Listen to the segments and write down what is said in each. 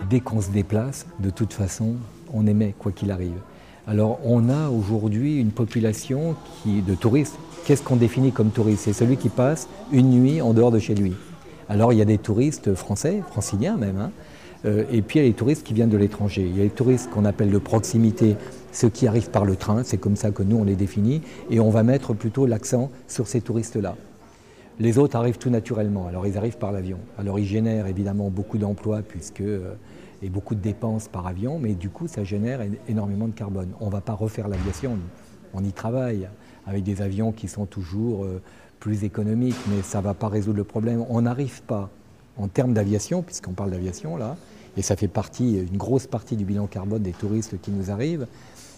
dès qu'on se déplace, de toute façon, on émet quoi qu'il arrive. Alors on a aujourd'hui une population de touristes. Qu'est-ce qu'on définit comme touriste? C'est celui qui passe une nuit en dehors de chez lui. Alors il y a des touristes français, franciliens même, hein, et puis il y a les touristes qui viennent de l'étranger. Il y a les touristes qu'on appelle de proximité, ceux qui arrivent par le train, c'est comme ça que nous on les définit, et on va mettre plutôt l'accent sur ces touristes-là. Les autres arrivent tout naturellement, alors ils arrivent par l'avion. Alors ils génèrent évidemment beaucoup d'emplois et beaucoup de dépenses par avion, mais du coup ça génère énormément de carbone. On ne va pas refaire l'aviation, on y travaille avec des avions qui sont toujours plus économiques, mais ça ne va pas résoudre le problème. On n'arrive pas, en termes d'aviation, puisqu'on parle d'aviation là, et ça fait une grosse partie du bilan carbone des touristes qui nous arrivent,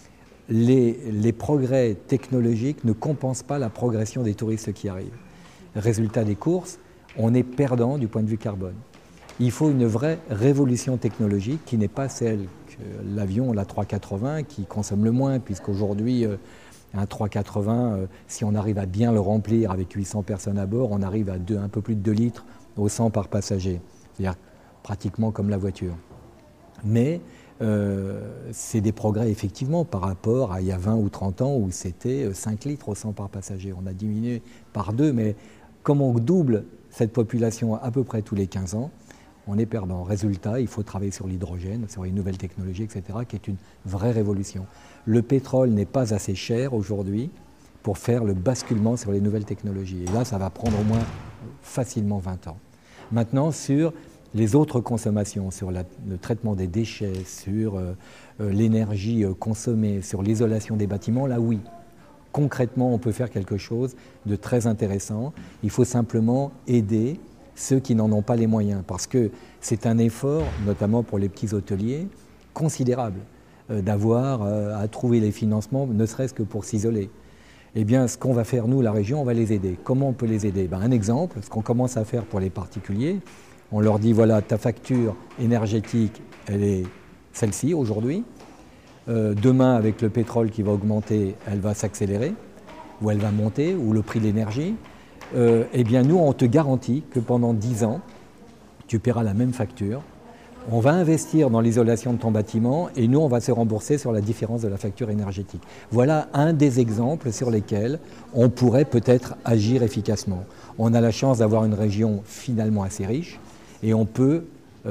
les progrès technologiques ne compensent pas la progression des touristes qui arrivent. Résultat des courses, on est perdant du point de vue carbone. Il faut une vraie révolution technologique qui n'est pas celle que l'avion, l'A380, qui consomme le moins, puisqu'aujourd'hui, un 380, si on arrive à bien le remplir avec 800 personnes à bord, on arrive à un peu plus de 2 litres au 100 par passager, c'est-à-dire pratiquement comme la voiture. Mais c'est des progrès effectivement par rapport à il y a 20 ou 30 ans où c'était 5 litres au 100 par passager. On a diminué par 2, mais comme on double cette population à peu près tous les 15 ans, on est perdant. Résultat, il faut travailler sur l'hydrogène, sur les nouvelles technologies, etc., qui est une vraie révolution. Le pétrole n'est pas assez cher aujourd'hui pour faire le basculement sur les nouvelles technologies. Et là, ça va prendre au moins facilement 20 ans. Maintenant, sur les autres consommations, sur le traitement des déchets, sur l'énergie consommée, sur l'isolation des bâtiments, là oui, concrètement on peut faire quelque chose de très intéressant. Il faut simplement aider ceux qui n'en ont pas les moyens, parce que c'est un effort, notamment pour les petits hôteliers, considérable d'avoir à trouver les financements, ne serait-ce que pour s'isoler. Eh bien, ce qu'on va faire, nous, la région, on va les aider. Comment on peut les aider? Un exemple, ce qu'on commence à faire pour les particuliers, on leur dit, voilà, ta facture énergétique, elle est celle-ci aujourd'hui. Demain, avec le pétrole qui va augmenter, elle va s'accélérer, ou elle va monter, ou le prix de l'énergie. Eh bien, nous, on te garantit que pendant 10 ans, tu paieras la même facture. On va investir dans l'isolation de ton bâtiment et nous, on va se rembourser sur la différence de la facture énergétique. Voilà un des exemples sur lesquels on pourrait peut-être agir efficacement. On a la chance d'avoir une région finalement assez riche et on peut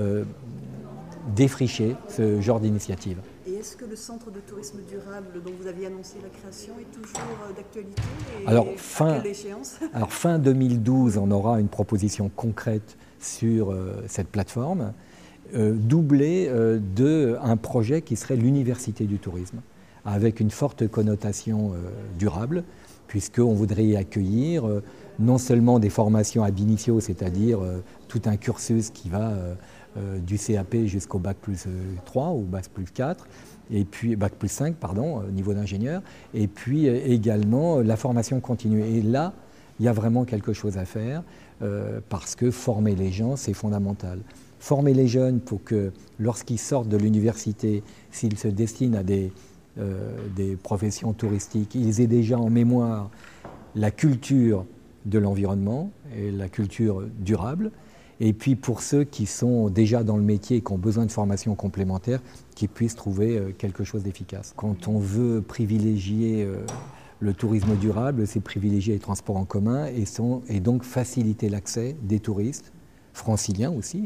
défricher ce genre d'initiative. Et est-ce que le centre de tourisme durable dont vous aviez annoncé la création est toujours d'actualité? Alors, à quelle échéance? Alors fin 2012, on aura une proposition concrète sur cette plateforme, doublée d'un projet qui serait l'université du tourisme, avec une forte connotation durable, puisqu'on voudrait y accueillir non seulement des formations ab initio, c'est-à-dire tout un cursus qui va du CAP jusqu'au bac plus 3 ou bac plus 4, et puis bac plus 5, pardon, niveau d'ingénieur, et puis également la formation continue. Et là, il y a vraiment quelque chose à faire parce que former les gens, c'est fondamental. Former les jeunes pour que lorsqu'ils sortent de l'université, s'ils se destinent à des professions touristiques, ils aient déjà en mémoire la culture de l'environnement et la culture durable. Et puis pour ceux qui sont déjà dans le métier et qui ont besoin de formation complémentaire, qu'ils puissent trouver quelque chose d'efficace. Quand on veut privilégier le tourisme durable, c'est privilégier les transports en commun et donc faciliter l'accès des touristes, franciliens aussi,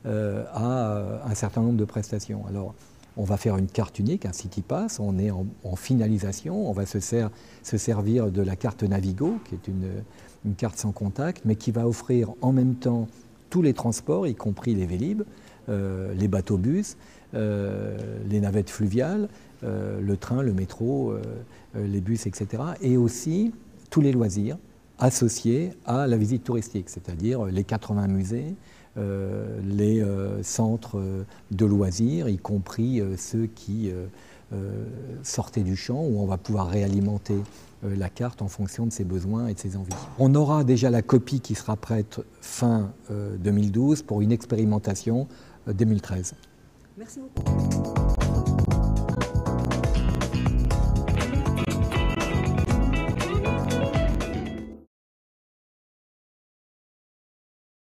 à un certain nombre de prestations. Alors, on va faire une carte unique, un City Pass, on est en finalisation, on va se servir de la carte Navigo, qui est une carte sans contact, mais qui va offrir en même temps tous les transports, y compris les Vélib', les bateaux-bus, les navettes fluviales, le train, le métro, les bus, etc. Et aussi tous les loisirs associés à la visite touristique, c'est-à-dire les 80 musées, les centres de loisirs, y compris ceux qui sortaient du champ, où on va pouvoir réalimenter la carte en fonction de ses besoins et de ses envies. On aura déjà la copie qui sera prête fin 2012 pour une expérimentation 2013. Merci beaucoup.